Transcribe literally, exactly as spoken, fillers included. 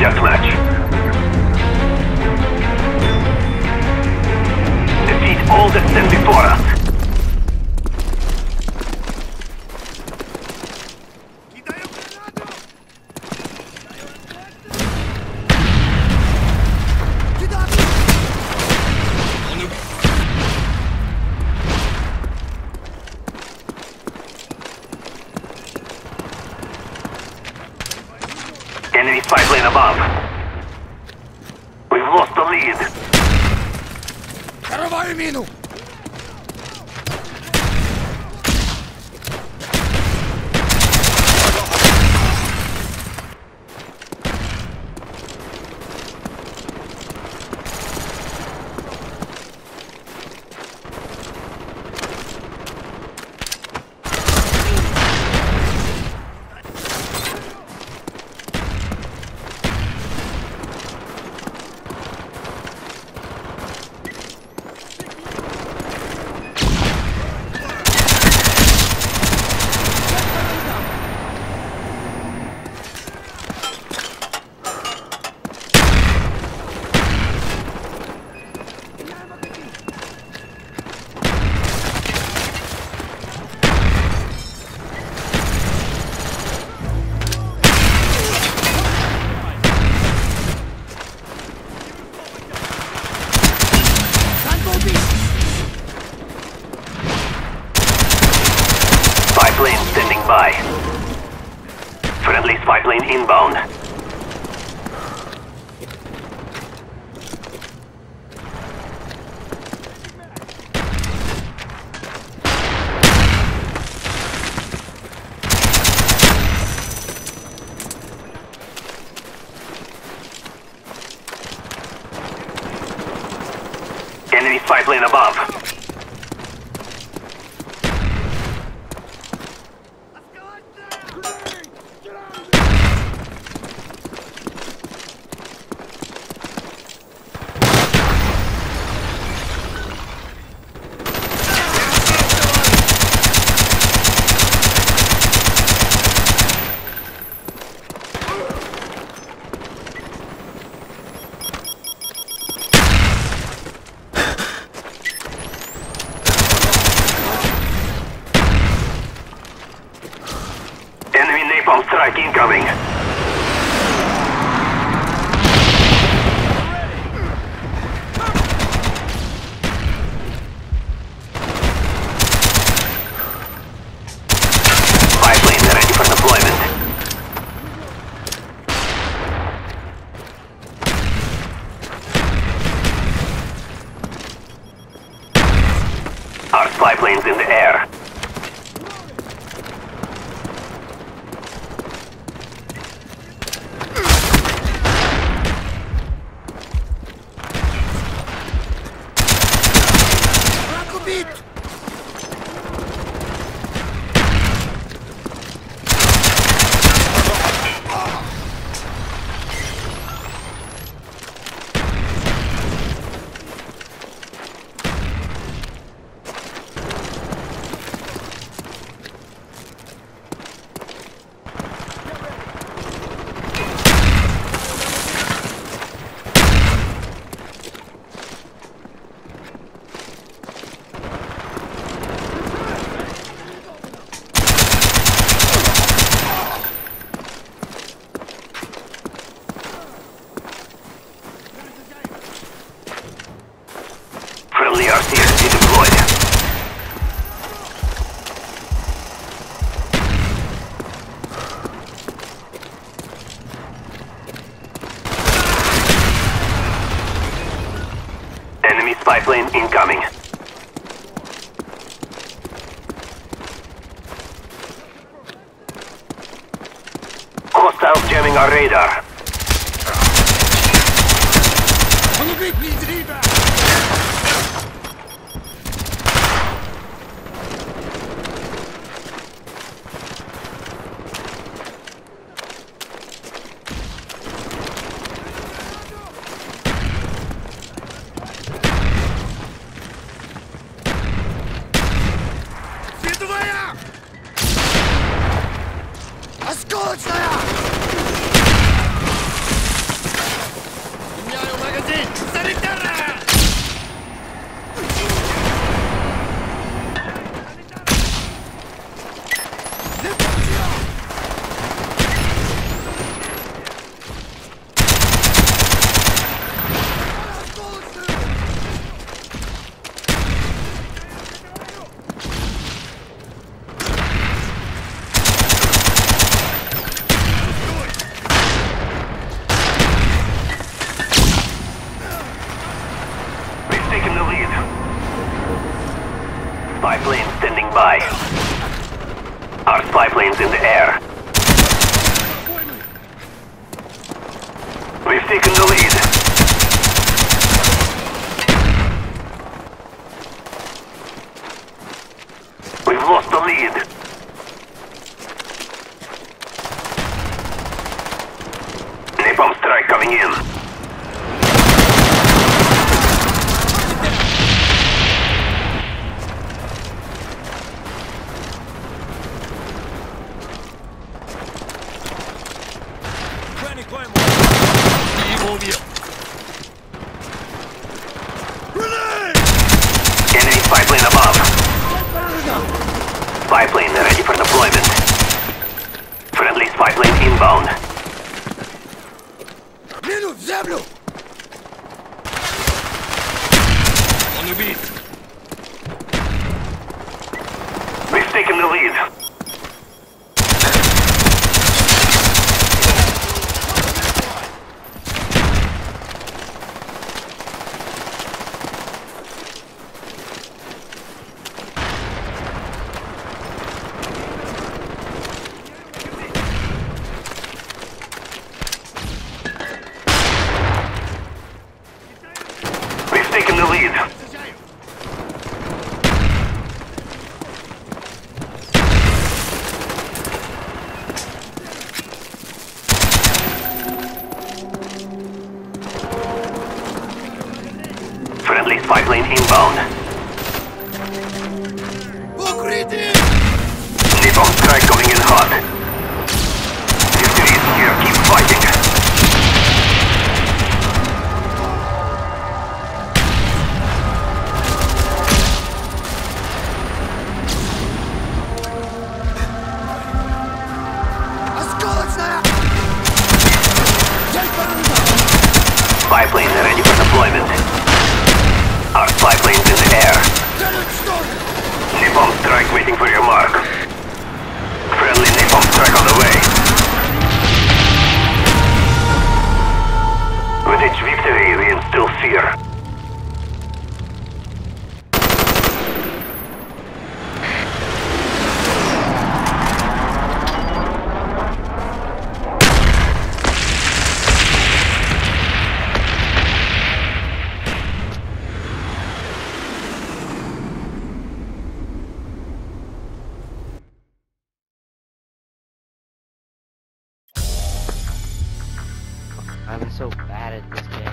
deathmatch. Defeat all that stand before us. Enemy spy plane above. We've lost the lead. Караваю мину! Spy plane standing by. Friendly spy plane inbound. Enemy spy plane above. Enemy napalm strike incoming. Spy plane ready for deployment. Our spy plane's in the air. Friendly R C S T deployed. Enemy spy plane incoming. Hostiles jamming our radar. Осколочная! planes in the air. We've taken the lead. We've lost the lead. Napalm strike coming in. Enemy spy plane above. Spy plane ready for deployment. Friendly spy plane inbound. Minus в землю! Он убит. We've taken the lead. We've taken the lead. Friendly spy plane inbound. Укрытие! Napalm strike coming in hot. Victory is here. Keep fighting. Осколочная! Цель поражена! Spy plane ready for deployment. Our spy plane's in the air. Цель уничтожена! Napalm strike waiting for your mark. Friendly napalm strike on the way. With each victory, we instill fear. I'm so bad at this game.